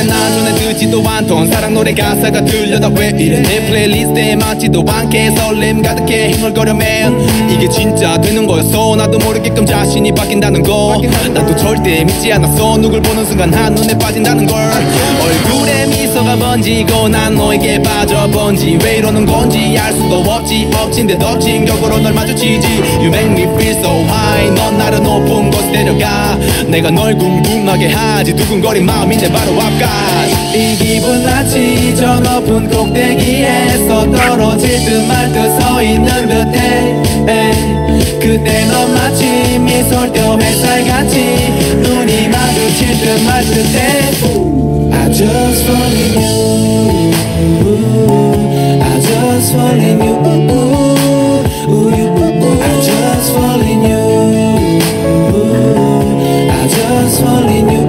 난 전에 듣지도 않던 사랑 노래 가사가 들려다 왜 이래 내 플레이리스트에 맞지도 않게 설렘 가득해 흥얼거려 man 이게 진짜 되는 거였어 나도 모르게끔 자신이 바뀐다는 거 나도 절대 믿지 않았어 누굴 보는 순간 한눈에 빠진다는 걸 얼굴에 미소가 번지고 난 너에게 빠져본지 왜 이러는 건지 알 수도 없지 엎친데 충격으로 널 마주치지 You make me feel so high 넌 나를 높은 곳에 데려가 내가 널 궁금하게 하지 두근거린 마음인데 바로 앞까지 이 기분 마치 저 높은 꼭대기에서 떨어질 듯 말 듯 서 있는 듯해 그때 넌 마치 미솔뼈 햇살같이 눈이 마주칠 듯 말 듯해 I just fall in you I just fall in you I just fall in you I just fall in you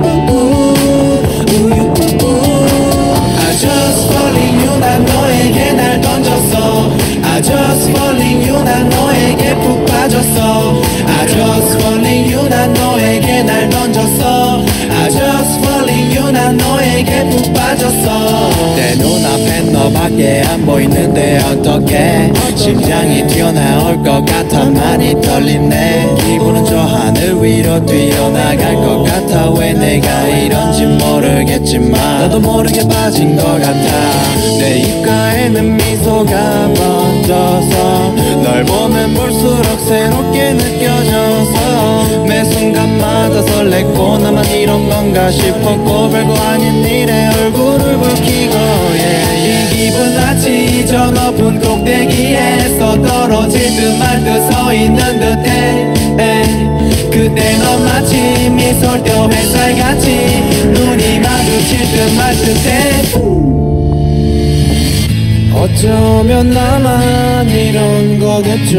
I just fall in you 난 너에게 날 던졌어 I just fall in you 난 너에게 푹 빠졌어 I just fall in you 난 너에게 날 던졌어 I just fall in you 난 너에게 푹 빠졌어 내 눈앞엔 너밖에 안 보이는데 어떡해 심장이 튀어나올 것 같아 많이 떨리네 기분은 저 하늘 위로 뛰어나갈 것 같아 왜 내가 이런지 모르겠지만 나도 모르게 빠진 것 같아 내 입가에는 미소가 번져서 널 보면 볼수록 새롭게 느껴져서 매 순간마다 설렜고 나만 이런 건가 싶었고 별거 아닌 일에 얼굴을 붉히고 이 기분 마치 저 높은 꼭대기에서 떨어질 듯 말 듯 서 있는 듯해 그때 넌 마치 미솔뼈 햇살같이 눈이 마주칠 듯 말 듯해 어쩌면 나만 이런 거겠죠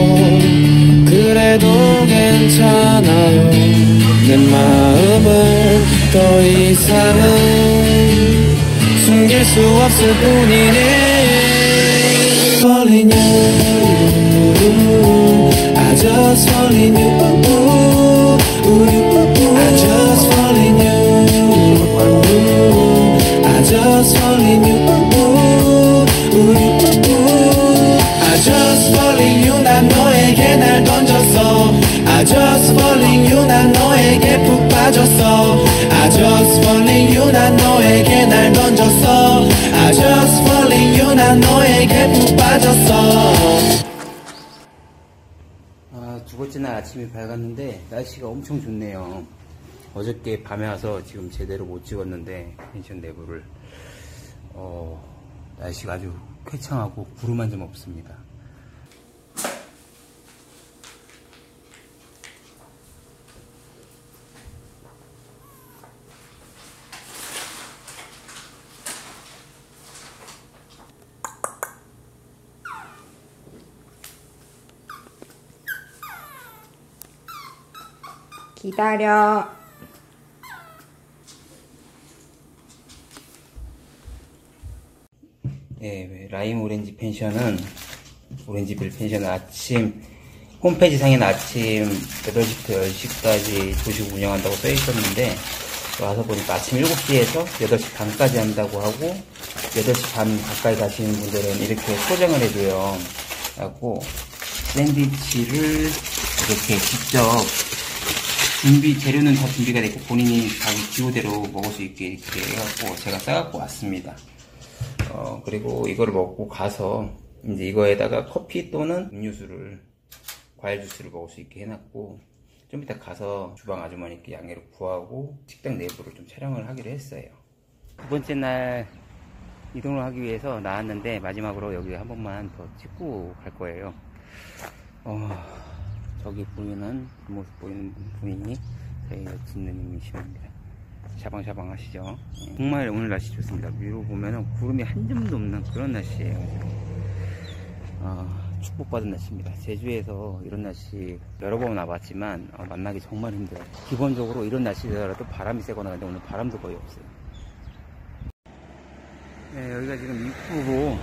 그래도 괜찮아요 내 마음을 더 이상은 숨길 수 없을 뿐이네 Fall in you I just fall in you I just fall in you I just fall in you I just fall in you 난 너에게 날 던졌어 I just fall in you 난 너에게 푹 빠졌어 I just fall in you 난 너에게 날 던졌어 I just fall in you 난 너에게 푹 빠졌어 두 번째 날 아침이 밝았는데 날씨가 엄청 좋네요. 어저께 밤에 와서 지금 제대로 못 찍었는데 펜션 내부를 날씨가 아주 쾌청하고 구름 한 점 없습니다. 기다려. 네, 라임 오렌지 펜션은 오렌지빌 펜션은 아침 홈페이지 상에는 아침 8시부터 10시까지 조식 운영한다고 써 있었는데 와서 보니까 아침 7시에서 8시 반까지 한다고 하고 8시 반 가까이 가시는 분들은 이렇게 포장을 해줘요. 그래갖고 샌드위치를 이렇게 직접 재료는 다 준비가 됐고 본인이 자기 기호대로 먹을 수 있게 이렇게 해갖고 제가 싸갖고 왔습니다. 그리고 이거를 먹고 가서 이제 이거에다가 커피 또는 음료수를 과일 주스를 먹을 수 있게 해놨고 좀 이따 가서 주방 아주머니께 양해를 구하고 식당 내부를 좀 촬영을 하기로 했어요. 두 번째 날 이동을 하기 위해서 나왔는데 마지막으로 여기 한 번만 더 찍고 갈 거예요. 저기 보이는 그 모습 보이는 분이 저희 여친 누님이십니다. 샤방샤방 하시죠. 정말 오늘 날씨 좋습니다. 위로 보면은 구름이 한 점도 없는 그런 날씨예요. 축복받은 날씨입니다. 제주에서 이런 날씨 여러 번 와봤지만 만나기 정말 힘들어요. 기본적으로 이런 날씨더라도 바람이 세거나 하는데 오늘 바람도 거의 없어요. 네, 여기가 지금 입구고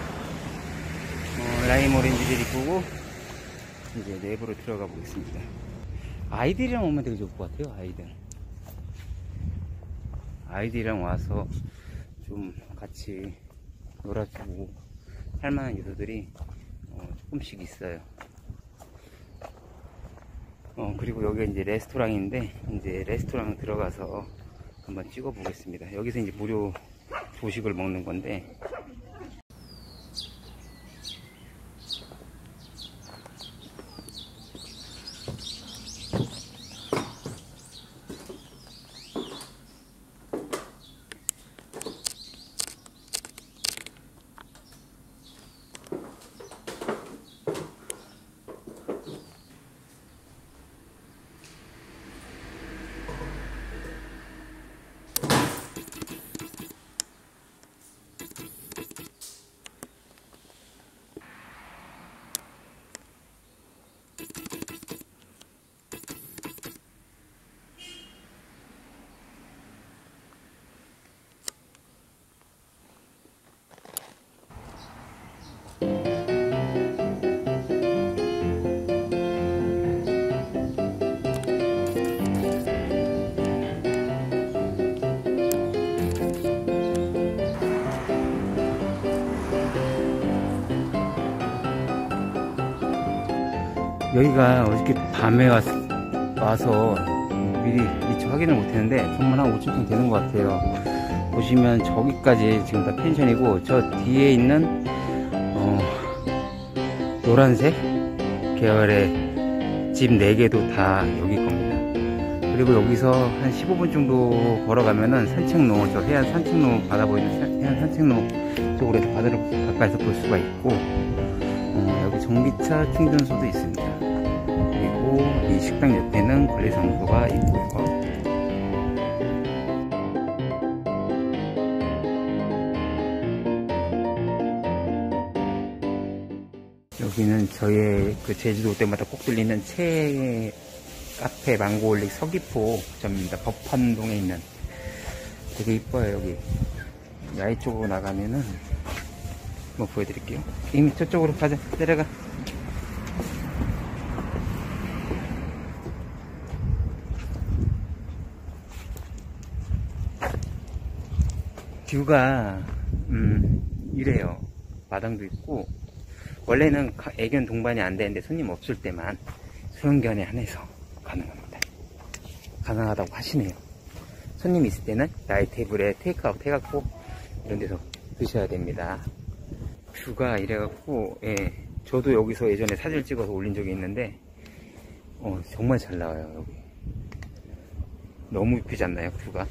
라임 오렌지들 입구고 이제 내부로 들어가 보겠습니다. 아이들이랑 오면 되게 좋을 것 같아요. 아이들이랑 와서 좀 같이 놀아주고 할만한 요소들이 조금씩 있어요. 그리고 여기 이제 레스토랑인데, 이제 레스토랑 들어가서 한번 찍어 보겠습니다. 여기서 이제 무료 조식을 먹는 건데, 여기가 어저께 밤에 와서 미리 미처 확인을 못했는데 정말 한 5층 되는 것 같아요. 보시면 저기까지 지금 다 펜션이고, 저 뒤에 있는 노란색 계열의 집 4개도 다 여기 겁니다. 그리고 여기서 한 15분 정도 걸어가면은 산책로, 저 해안 산책로, 바다 보이는 해안 산책로 쪽으로 해서 바다를 가까이서 볼 수가 있고, 여기 전기차 충전소도 있습니다. 그리고 이 식당 옆에는 관리사무소가 있고요. 여기는 저의 그 제주도 올 때마다 꼭 들리는 카페 망고올릭 서귀포점입니다. 법환동에 있는. 되게 이뻐요. 여기 야외 쪽으로 나가면은 뭐 보여드릴게요. 이미 저쪽으로 가자. 내려가. 뷰가 이래요. 마당도 있고, 원래는 애견 동반이 안 되는데 손님 없을 때만 수영견에 한해서 가능합니다. 가능하다고 하시네요. 손님 있을 때는 야외 테이블에 테이크아웃 해갖고 이런 데서 드셔야 됩니다. 뷰가 이래갖고, 예, 저도 여기서 예전에 사진을 찍어서 올린 적이 있는데 정말 잘 나와요. 여기 너무 이쁘지 않나요? 뷰가.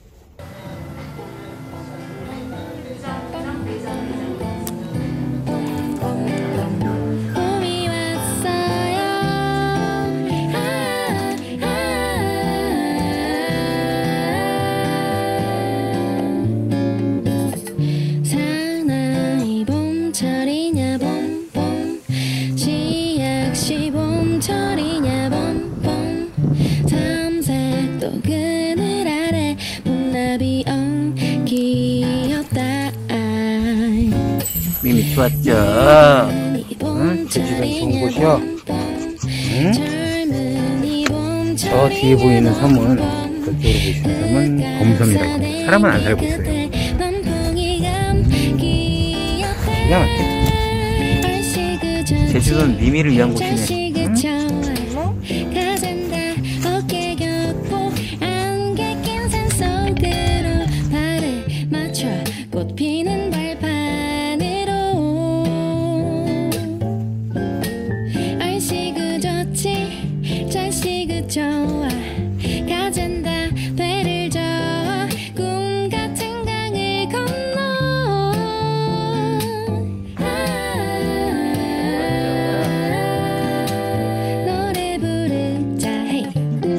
미미 좋았죠? 응? 제주도는 좋은 곳이요. 응? 저 뒤에 보이는 섬은, 저쪽으로 보이시는 섬은 검섬이라고 합니다. 사람은 안 살고 있어요. 기가 막혀. 제주도는 미미를 위한 곳이네. 응? 좋아 가진다 배를 저어 꿈 같은 강을 건너 노래 부르자 hey.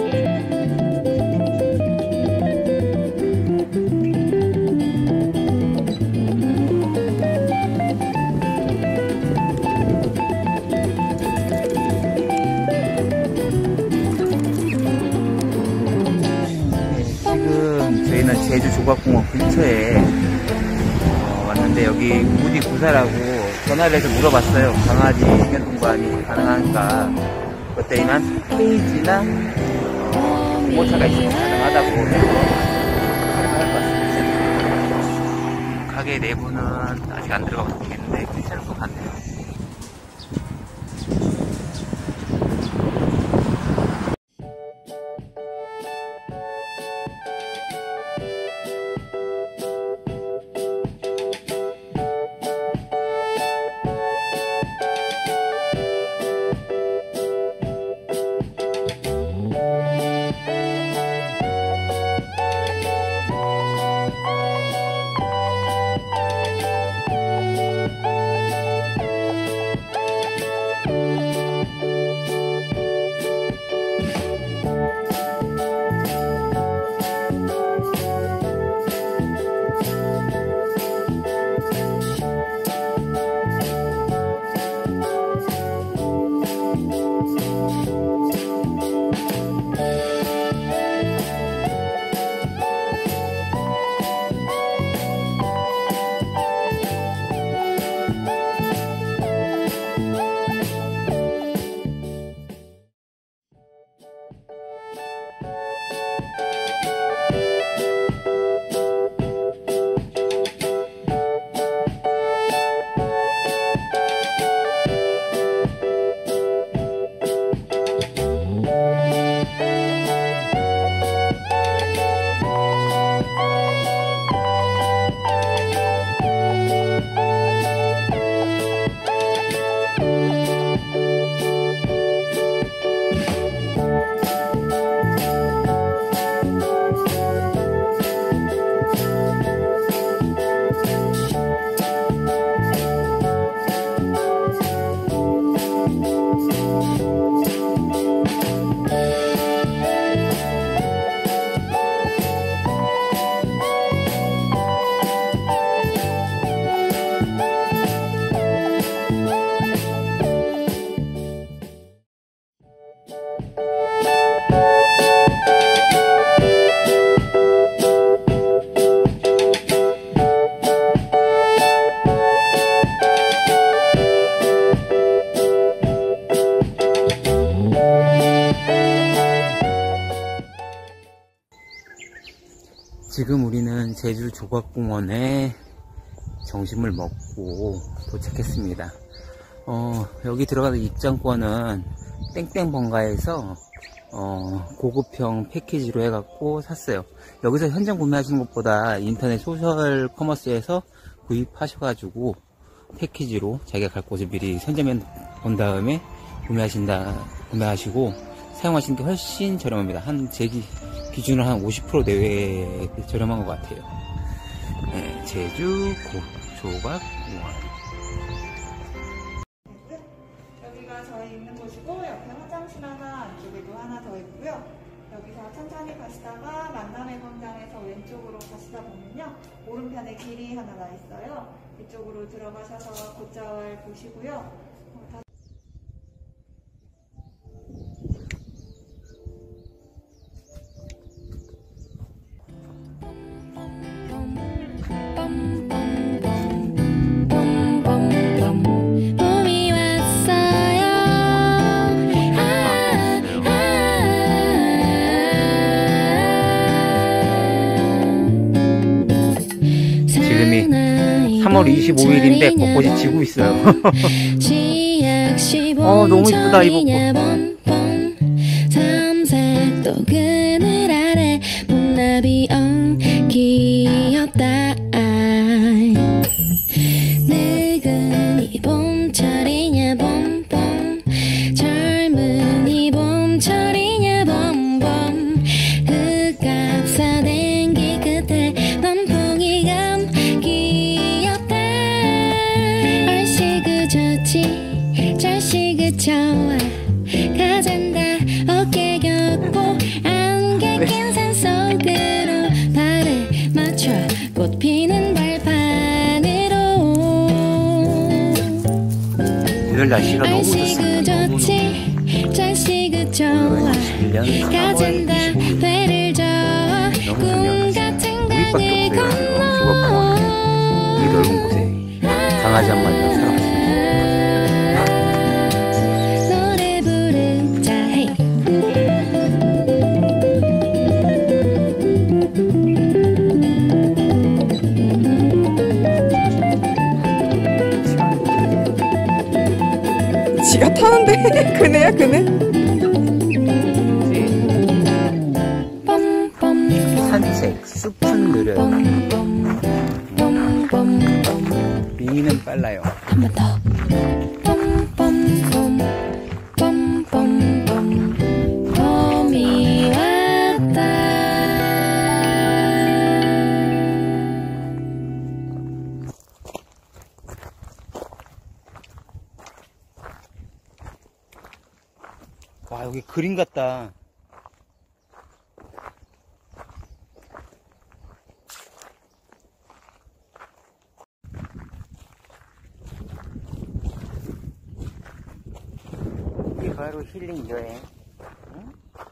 저희는 제주 조각공원 근처에 왔는데, 여기 우디 구사라고 전화를 해서 물어봤어요. 강아지 애견 동반이 가능한가. 그때만 페이지나 보호차가 있으면 가능하다고 해서 가능할 것 같습니다. 가게 내부는 아직 안 들어가서 모르겠는데 괜찮을 것 같네요. 지금 우리는 제주 조각공원에 점심을 먹고 도착했습니다. 여기 들어가는 입장권은 땡땡번가에서 고급형 패키지로 해갖고 샀어요. 여기서 현장 구매하시는 것보다 인터넷 소셜 커머스에서 구입하셔가지고 패키지로 자기가 갈 곳을 미리 선점해 본 다음에 구매하시고 사용하시는 게 훨씬 저렴합니다. 제 기준으로 한 50% 내외 저렴한 것 같아요. 네, 제주 조각공원. 여기가 저희 있는 곳이고 옆에 화장실 하나, 안쪽에도 하나 더 있고요. 여기서 천천히 가시다가 만남의 광장에서 왼쪽으로 가시다 보면요, 오른편에 길이 하나 나 있어요. 이쪽으로 들어가셔서 곶자왈 보시고요. 봄이 왔어요. 지금이 3월 25일인데 벚꽃이 지고 있어요. 너무 이쁘다 이 벚꽃. 삼색도 그늘 아래 봄나비 엉키었다. 늙은이 봄철이냐 봄봄, 젊은이 봄철이냐 봄봄. 흙값사 댕기 끝에 단풍이 감기었다. 얼씨구 좋지 절씨구 좋아. 가잔다 어깨 겹고 안개 낀 산속으로 발을 맞춰 꽃피는 발판으로. 오늘 날씨가 너무 얼씨구 좋습니다. 좋지 절씨구 좋아. 가잔다 배를 저어 꿈 같은 강을 건너. 이 넓은 곳에 강아지 한 마리가 살아갔습니다. 노래 부르자 헤이. 그네? 그네야, 그네? 산책, 숲은 느려요. 미니는 빨라요. 한 번 더. 봄이 왔다. 와, 여기 그림 같다. 이게 바로 힐링 여행. 응?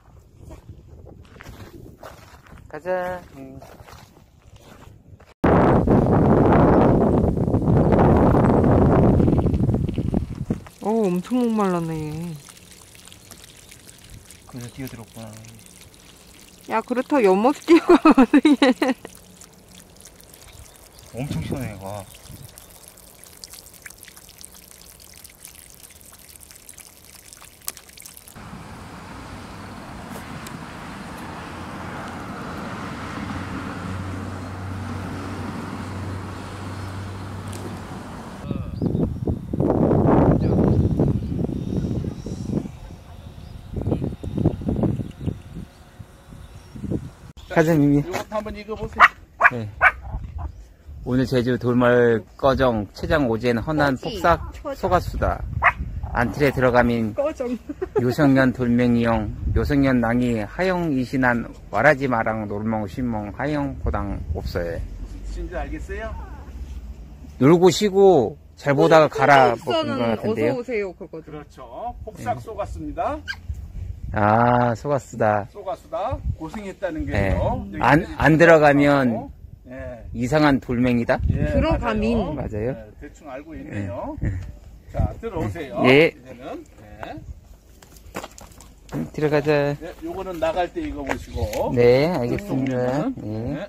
가자. 응. 엄청 목말랐네. 그래서 뛰어들었구나. 야, 그렇다고 옆모습 뛰어가면 어떡해. 엄청 시원해, 와. 가자, 미미. 이것도 한번 읽어보세요. 네. 오늘 제주 돌마을 꺼정 최장 오젠 헌한 폭삭 소가수다. 안틀에 들어가민 꺼정. 요성년 돌멩이용 요성년 낭이 하영 이신한 와라지 마랑 놀멍 신멍 하영 보당 없어요. 진짜 알겠어요? 놀고 쉬고 잘 보다가 가라 먹은 것 같은데요. 어서 오세요, 그거죠. 그렇죠. 폭삭 쏘갔습니다. 아, 소가수다. 쏘가수다. 고생했다는 네. 게요. 안 들어가면 예. 이상한 돌멩이다. 예, 들어가민. 맞아요. 네, 대충 알고 있네요. 자, 들어오세요. 예. 이제는. 네. 들어가자. 네, 요거는 나갈 때 읽어보시고. 네, 알겠습니다. 요거는. 네. 네.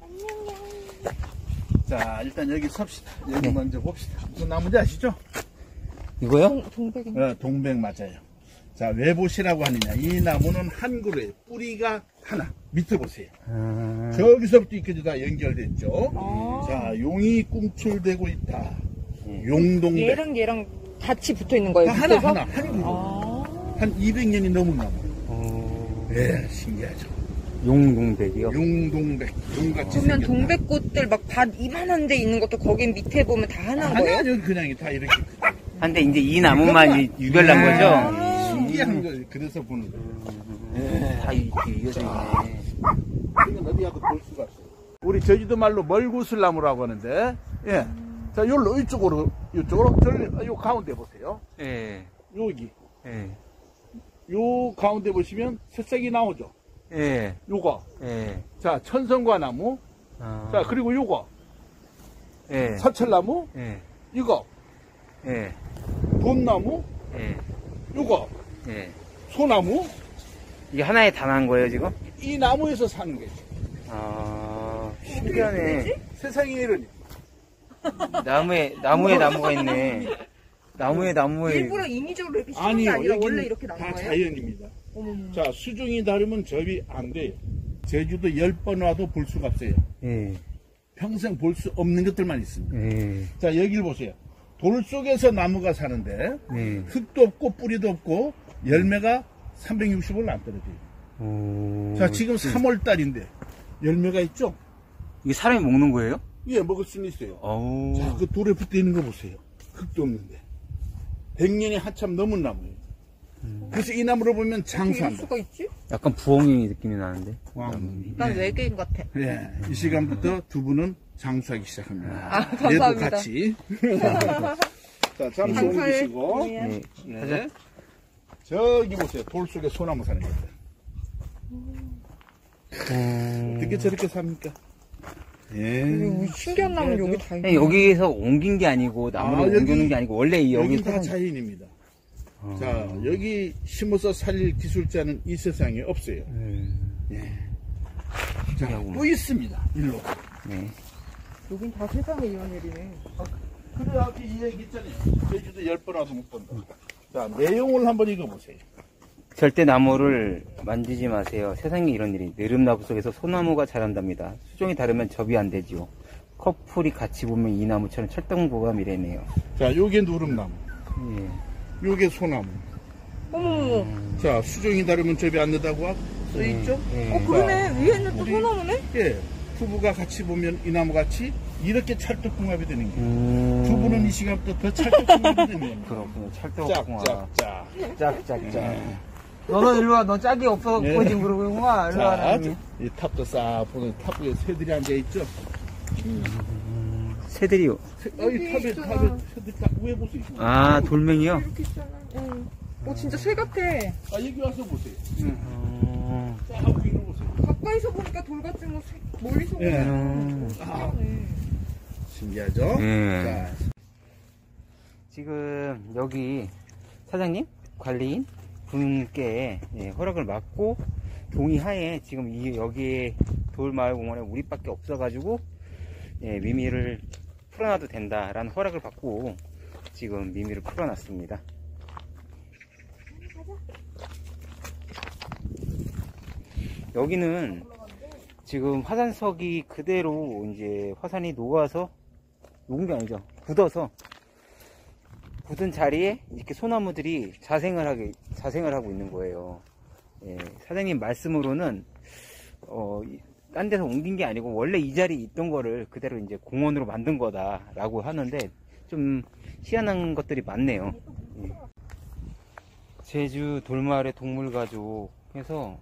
자, 일단 여기 섭시다. 여기 네. 먼저 봅시다. 무슨 나무인지 아시죠? 이거요? 동백이. 동백 맞아요. 자, 왜 보시라고 하느냐. 이 나무는 한 그루에 뿌리가 하나. 밑에 보세요. 저기서부터 이까지 다 연결됐죠. 자, 용이 꿈틀대고 있다. 용동백. 얘랑 같이 붙어 있는 거예요. 하나, 밑에서? 하나, 한 그루. 한 200년이 넘은 나무. 네, 신기하죠. 용동백이요? 용동백. 용같이 그러면 생겼다. 동백꽃들 막 밭 이만한 데 있는 것도 거기 밑에 보면 다 하나인 아니, 거예요? 아니요. 그냥 다 이렇게. 근데 이제 이 나무만 유별난 거죠? 신기한 거죠. 그래서 보는 거예요. 다 이렇게 이어져 있네. 이건 어디 가도 볼 수가 없어요. 우리 제주도 말로 멀구슬나무라고 하는데, 예. 자, 요로 이쪽으로, 요 가운데 보세요. 예. 여기. 예. 요 가운데 보시면 새싹이 나오죠. 예. 요거. 예. 자, 천성과 나무. 자, 그리고 요거. 예. 사철나무. 예. 이거. 예. 돈나무. 예. 요거. 예. 소나무. 이게 하나에 단한 거예요, 지금? 이 나무에서 사는 거죠. 아, 신기하네. 세상에 이러니. 나무에 나무가 있네. 나무에. 일부러 인위적으로 이렇게 심은 게 아니요, 아니라 여기는 원래 이렇게 나온 다 거예요? 자연입니다. 어머머. 자, 수중이 다르면 접이 안 돼요. 제주도 10번 와도 볼 수가 없어요. 예. 평생 볼 수 없는 것들만 있습니다. 예. 자, 여기를 보세요. 돌 속에서 나무가 사는데 네. 흙도 없고 뿌리도 없고 열매가 360을 안 떨어져요. 오. 자, 지금 3월 달인데 열매가 있죠? 이게 사람이 먹는 거예요? 예, 먹을 수는 있어요. 오. 자, 그 돌에 붙어 있는 거 보세요. 흙도 없는데. 100년이 한참 넘은 나무예요. 그래서 이 나무를 보면 이럴 장수한다. 수가 있지? 약간 부엉이 느낌이 나는데. 난 외계인 같아. 예, 이 시간부터 두 분은 장수하기 시작합니다. 아, 감사합니다. 얘도 같이. 자, 잠시 장수할 옮기시고. 예. 네. 저기 보세요. 돌 속에 소나무 사는 거죠. 어떻게 저렇게 삽니까? 예. 신기한 나무 여기 다 있네. 그냥 여기서 옮긴 게 아니고 나무를 여기- 옮겨놓은 게 아니고 원래 여기 여기 다 자연입니다. 자, 여기 심어서 살릴 기술자는 이 세상에 없어요. 예. 자, 또 있습니다. 일로. 네. 여긴 다 세상에 이런 일이네. 그래, 아까 이 얘기 있잖아요. 제주도 10번 와도 못 본다. 자, 내용을 한번 읽어보세요. 절대 나무를 만지지 마세요. 세상에 이런 일이. 느릅나무 속에서 소나무가 자란답니다. 수종이 다르면 접이 안 되지요. 커플이 같이 보면 이 나무처럼 찰떡궁합 미래네요. 자, 요게 누름나무. 예. 요게 소나무. 어머머머. 자, 수종이 다르면 접이 안 된다고 써있죠? 예. 그러네. 위에는 또 우리- 소나무네? 예. 부부가 같이 보면 이 나무 같이 이렇게 찰떡궁합이 되는 거예요. 두 분은 이 시간부터 더 찰떡궁합이 되는 거예요. 그렇군요. 찰떡궁합. 짝짝짝. 짝짝짝. 너도 일로 와. 너 짝이 없어. 예. 거지 그러구나. 일로 자, 와라. 이 탑도 싹 보면 탑 위에 새들이 앉아있죠? 새들이요. 이 탑에 새들이 딱 위에 보세요. 아, 돌멩이요? 이렇게 있잖아. 응. 진짜 새 같아. 아, 여기 와서 보세요. 어, 쫙 위로 보세요. 가까이서 보니까 돌 같은 거 멀리서 예. 보면 아, 신기하네. 신기하죠? 예. 자, 지금 여기 사장님, 관리인 분께 허락을 받고 동의하에 지금 여기에 돌마을공원에 우리밖에 없어가지고 미미를 풀어놔도 된다라는 허락을 받고 지금 미미를 풀어놨습니다. 여기는 지금 화산석이 그대로 이제 화산이 녹은 게 아니죠. 굳어서 굳은 자리에 이렇게 소나무들이 자생을 하고 있는 거예요. 예, 사장님 말씀으로는 딴 데서 옮긴 게 아니고 원래 이 자리에 있던 거를 그대로 이제 공원으로 만든 거다라고 하는데 좀 희한한 것들이 많네요. 예. 제주 돌마을의 동물가족 해서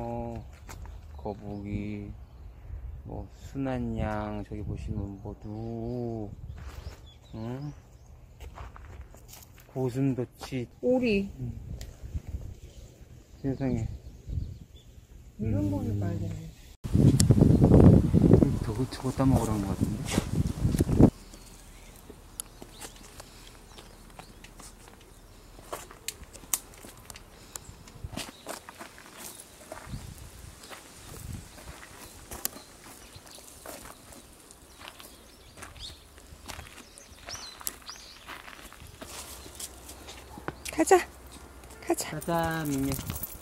거북이, 뭐 순한양, 저기 보시면 뭐 누, 고슴도치. 오리. 세상에. 이런 거를 봐야겠네. 저거 따먹으라는 것 같은데. 가자. 가자. 가자, 민미.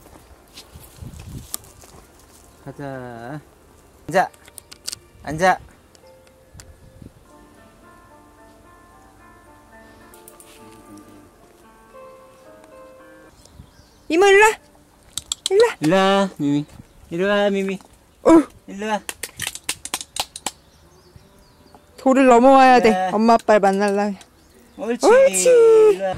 가자. 앉아. 앉아. 이모 일로 와. 일로 와. 일로와, 미미. 일로와, 미미. 일로와. 돌을 넘어와야 돼. 네. 엄마 아빠를 만나려면. 옳지. 옳지. 일로와.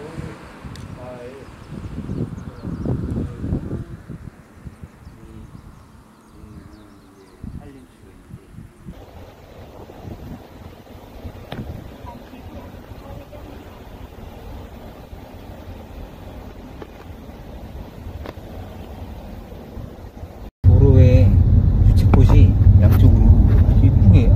도로에 주택꽃이 양쪽으로 아주 이쁘게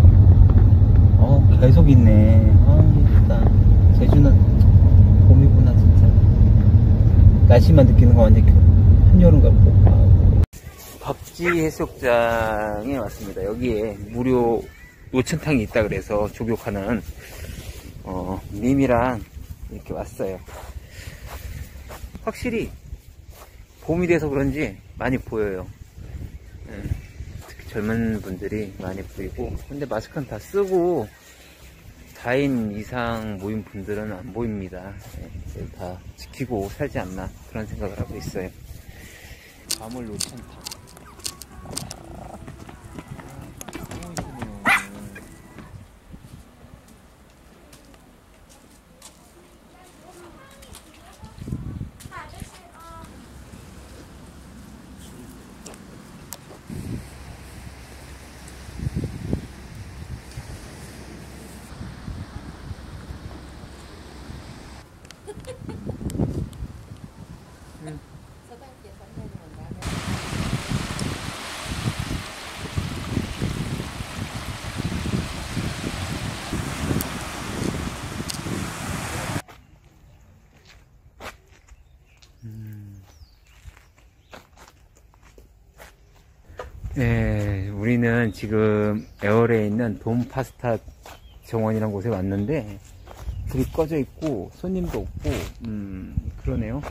계속 있네. 예쁘다. 제주는 봄이구나 진짜. 날씨만 느끼는 거 완전 한여름 같고. 밥지 해수욕장에 왔습니다. 여기에 무료 노천탕이 있다 그래서 조교하는 님이랑 이렇게 왔어요. 확실히 봄이 돼서 그런지 많이 보여요. 특히 젊은 분들이 많이 보이고, 근데 마스크는 다 쓰고 4인 이상 모인 분들은 안 보입니다. 다 지키고 살지 않나 그런 생각을 하고 있어요. 가물 노천탕. 네, 우리는 지금 에어레에 있는 돔 파스타 정원이라는 곳에 왔는데 불이 꺼져 있고 손님도 없고 그러네요.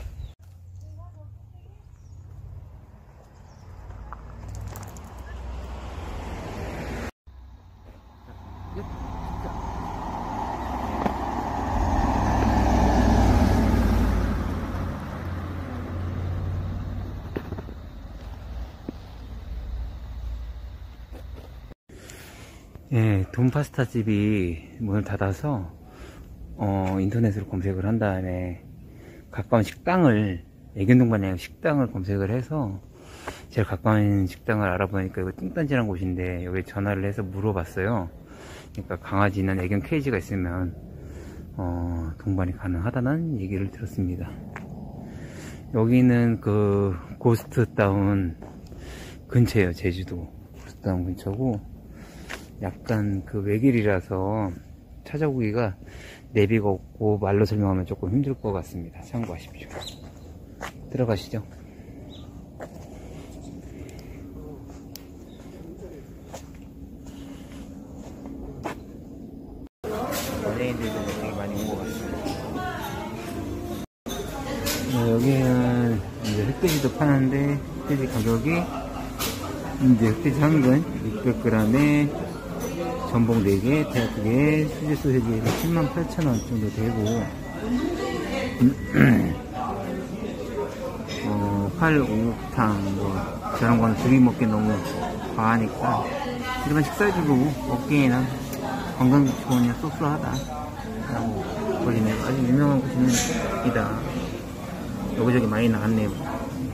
예, 돈파스타 집이 문을 닫아서 인터넷으로 검색을 한 다음에 가까운 식당을, 애견동반의 식당을 검색을 해서 제일 가까운 식당을 알아보니까 이거 뚱딴지란 곳인데 여기 전화를 해서 물어봤어요. 그러니까 강아지는 애견 케이지가 있으면 동반이 가능하다는 얘기를 들었습니다. 여기는 그 고스트타운 근처예요. 제주도 고스트타운 근처고 약간 그 외길이라서 찾아보기가 내비가 없고 말로 설명하면 조금 힘들 것 같습니다. 참고하십시오. 들어가시죠. 연예인들도 되게 많이 온 것 같습니다. 여기는 이제 흑돼지도 파는데 흑돼지 가격이 이제 흑돼지 한 근 600g에 전복 4개, 대하 2개, 수제 소세지에서 108,000원 정도 되고, 활, 오목탕, 저런 거는 둘이 먹기 너무 과하니까, 일반 식사주로 먹기에는 건강 좋으냐 쏘쏘하다. 라고 거기는 아주 유명한 곳입니다. 여기저기 많이 나왔네요.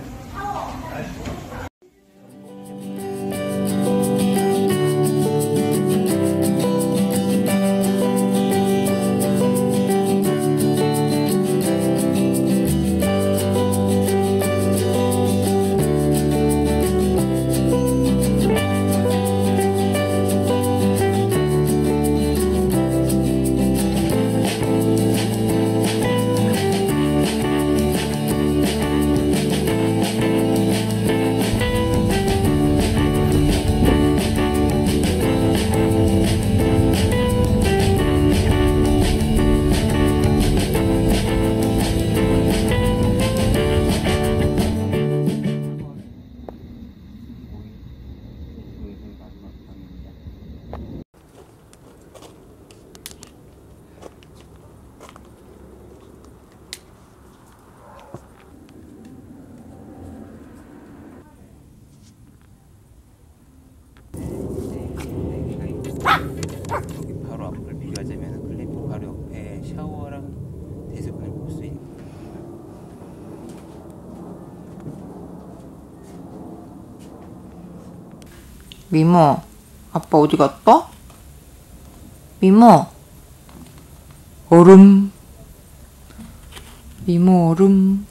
여기 바로 앞을 비교하자면 글램핑 바로 옆에 샤워랑 대수분을 볼 수 있는. 미모, 아빠 어디 갔다? 미모, 얼음. 미모 얼음.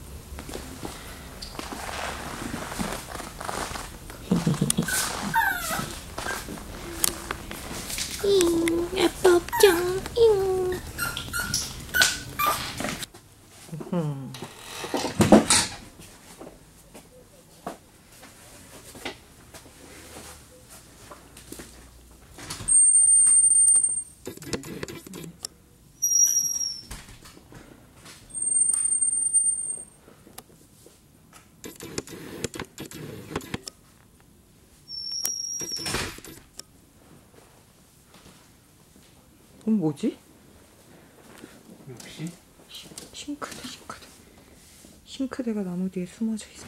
아빠 없죠? 뭐지? 역시 싱크대. 싱크대가 나무 뒤에 숨어져 있어.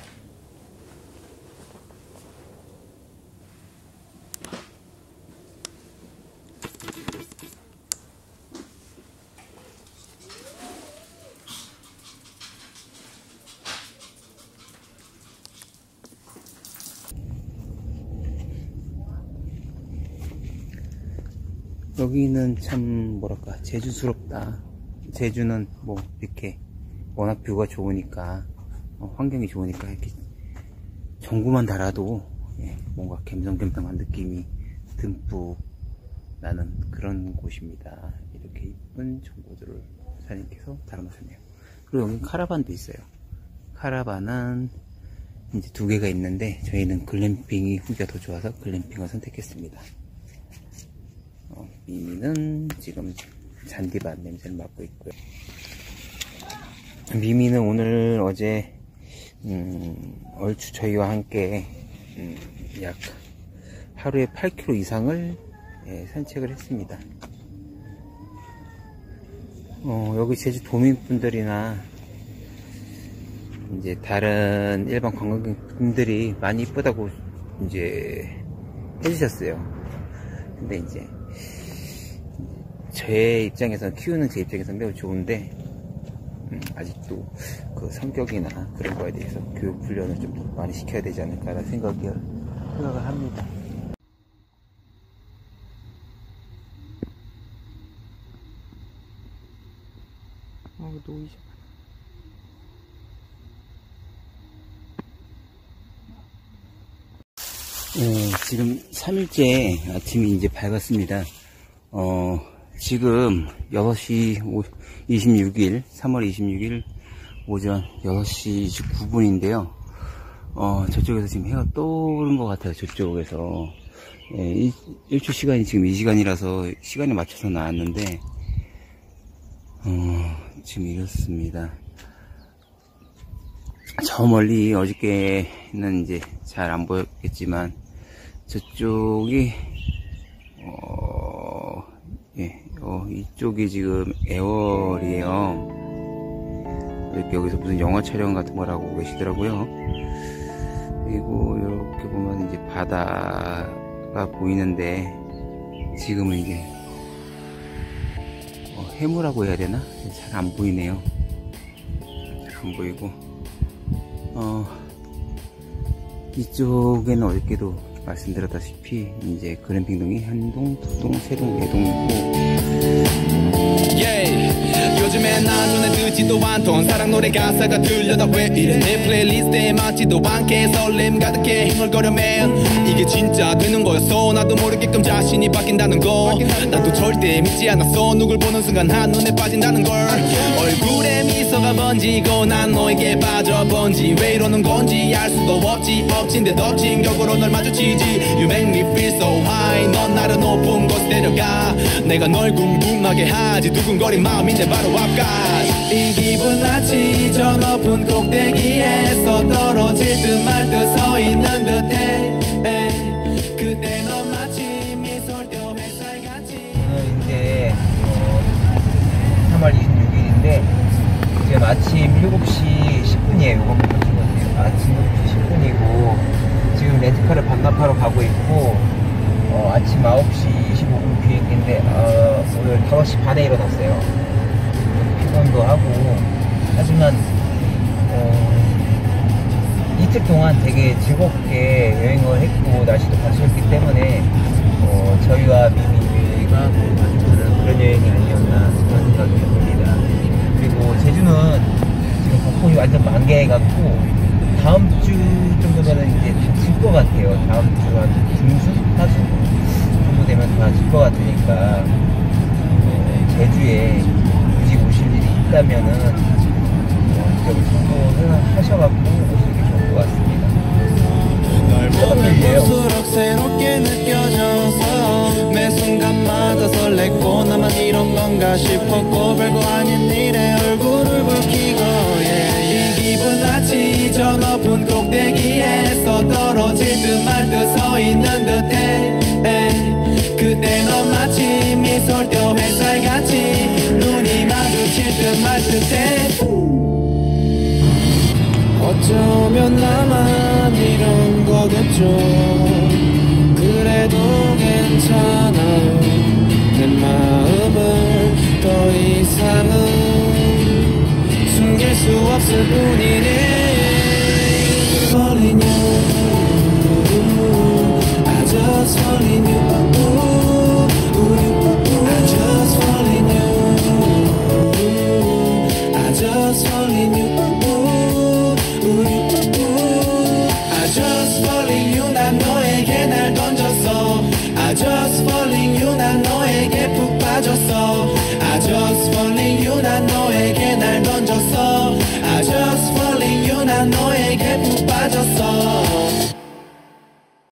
여기는 참 뭐랄까 제주스럽다. 제주는 뭐 이렇게 워낙 뷰가 좋으니까 환경이 좋으니까 이렇게 전구만 달아도 뭔가 갬성갬성한 느낌이 듬뿍 나는 그런 곳입니다. 이렇게 이쁜 전구들을 사장님께서 달아놓으셨네요. 그리고 여기 카라반도 있어요. 카라반은 이제 2개가 있는데 저희는 글램핑이 후기가 더 좋아서 글램핑을 선택했습니다. 미미는 지금 잔디밭 냄새를 맡고 있고요. 미미는 오늘 어제 얼추 저희와 함께 약 하루에 8km 이상을 산책을 했습니다. 여기 제주 도민분들이나 이제 다른 일반 관광객분들이 많이 이쁘다고 이제 해주셨어요. 근데 이제 제 입장에서 키우는 제 입장에서는 매우 좋은데 아직도 그 성격이나 그런 거에 대해서 교육 훈련을 좀 더 많이 시켜야 되지 않을까라는 생각을 합니다. 노이즈. 지금 3일째 아침이 이제 밝았습니다. 지금 6시 26일, 3월 26일 오전 6시 29분인데요. 저쪽에서 지금 해가 떠오른 것 같아요. 저쪽에서. 일출 시간이 지금 이 시간이라서 시간에 맞춰서 나왔는데, 지금 이렇습니다. 저 멀리 어저께는 이제 잘 안 보였겠지만, 저쪽이, 이쪽이 지금 애월이에요. 여기서 무슨 영화 촬영 같은 걸 하고 계시더라고요. 그리고 이렇게 보면 이제 바다가 보이는데, 지금은 이제, 해무라고 해야 되나? 잘 안 보이네요. 잘 안 보이고, 이쪽에는 어저께도 말씀드렸다시피 이제 그램핑동이 한동, 두동, 세동, 네동 있고 요즘엔 나 눈에 뜨지도 않던 사랑 노래 가사가 들려다 왜 이래 내 플레이리스트에 맞지도 않게 설렘 가득해 흥얼거려 man 이게 진짜 되는 거였어 나도 모르게끔 자신이 바뀐다는 거 나도 절대 믿지 않았어 누굴 보는 순간 한눈에 빠진다는 걸 얼굴에 미소가 번지고 난 너에게 빠져본지 왜 이러는 건지 알 수도 없지 엎친 데 덮친 격으로 널 마주치지 You make me feel so high 넌 나를 높은 곳에 데려가 내가 널 궁금하게 하지 두근거린 마음인데 바로 앞까지 이 기분 마치 저 높은 꼭대기에서 떨어질 듯 말 듯 서 있는 듯해 그때 넌 마치 미솔교 햇살같이 오늘 이제 3월 26일인데 지금 아침 7시 10분이에요. 요거 보면 찍었네요. 아침 7시 10분이고 지금 렌트카를 반납하러 가고 있고 아침 9시 25분 비행기인데 오늘 5시 반에 일어났어요. 피곤도 하고 하지만 이틀 동안 되게 즐겁게 여행을 했고 날씨도 받쳤기 때문에 저희와 미미가 만족하는 그런 여행이 아니었나 그런 생각이 듭니다. 그리고 제주는 지금 벚꽃이 완전 만개해갖고 다음 주 정도면은 이제 다 질 것 같아요. 다음 주 한 중순? 하순 정도 되면 다 질 것 같으니까 제주에 굳이 오실 일이 있다면은 여기 참고를 하셔갖고 오시는 게 좋을 것 같습니다. 널 보면 볼수록 새롭게 느껴져서 매 순간마다 설렜고 나만 이런 건가 싶었고 별거 아닌 일에 얼굴을 붉히고 이 기분 마치 저 높은 꼭대기에서 떨어질 듯 말 듯 서 있는 듯해 그때 넌 마치 미솔교 햇살같이 눈이 마주칠 듯 말 듯해 어쩌면 나만 이런 거겠죠 그래도 괜찮아요